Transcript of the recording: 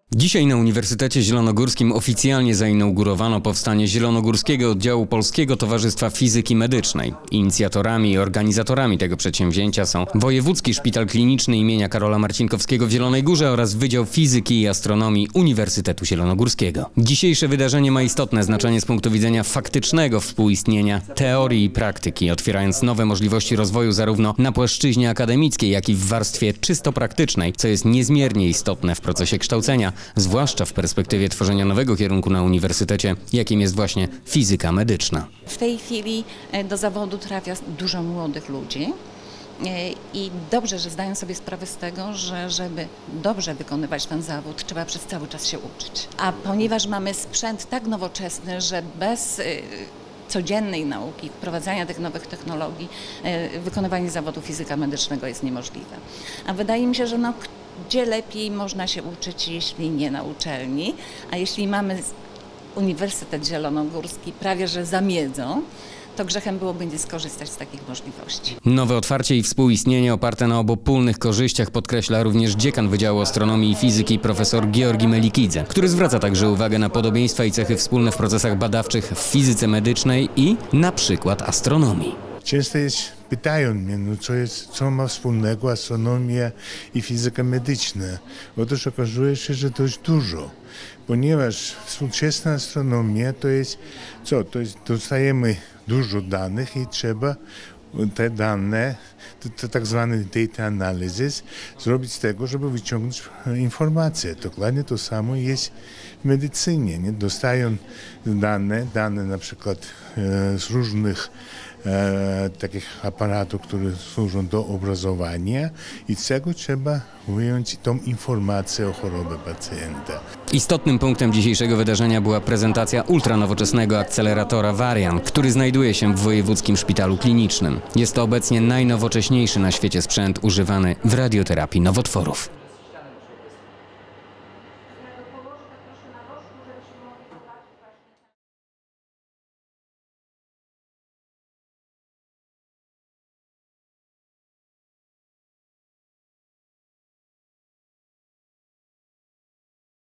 Dzisiaj na Uniwersytecie Zielonogórskim oficjalnie zainaugurowano powstanie Zielonogórskiego Oddziału Polskiego Towarzystwa Fizyki Medycznej. Inicjatorami i organizatorami tego przedsięwzięcia są Wojewódzki Szpital Kliniczny imienia Karola Marcinkowskiego w Zielonej Górze oraz Wydział Fizyki i Astronomii Uniwersytetu Zielonogórskiego. Dzisiejsze wydarzenie ma istotne znaczenie z punktu widzenia faktycznego współistnienia teorii i praktyki, otwierając nowe możliwości rozwoju zarówno na płaszczyźnie akademickiej, jak i w warstwie czysto praktycznej, co jest niezmiernie istotne w procesie kształcenia, zwłaszcza w perspektywie tworzenia nowego kierunku na uniwersytecie, jakim jest właśnie fizyka medyczna. W tej chwili do zawodu trafia dużo młodych ludzi i dobrze, że zdają sobie sprawę z tego, że żeby dobrze wykonywać ten zawód, trzeba przez cały czas się uczyć. A ponieważ mamy sprzęt tak nowoczesny, że bez codziennej nauki, wprowadzania tych nowych technologii, wykonywanie zawodu fizyka medycznego jest niemożliwe. A wydaje mi się, że gdzie lepiej można się uczyć, jeśli nie na uczelni, a jeśli mamy Uniwersytet Zielonogórski prawie że za miedzą, to grzechem byłoby nie skorzystać z takich możliwości. Nowe otwarcie i współistnienie oparte na obopólnych korzyściach podkreśla również dziekan Wydziału Astronomii i Fizyki profesor Georgi Melikidze, który zwraca także uwagę na podobieństwa i cechy wspólne w procesach badawczych w fizyce medycznej i na przykład astronomii. Często pytają mnie, co ma wspólnego astronomia i fizyka medyczna. Otóż okazuje się, że dość dużo, ponieważ współczesna astronomia to jest dostajemy dużo danych i trzeba te dane, to tak zwany data analysis, zrobić z tego, żeby wyciągnąć informacje. Dokładnie to samo jest w medycynie. Nie? Dostają dane na przykład z różnych takich aparatów, które służą do obrazowania i z tego trzeba wyjąć tą informację o chorobie pacjenta. Istotnym punktem dzisiejszego wydarzenia była prezentacja ultranowoczesnego akceleratora Varian, który znajduje się w Wojewódzkim Szpitalu Klinicznym. Jest to obecnie najnowocześniejszy na świecie sprzęt używany w radioterapii nowotworów.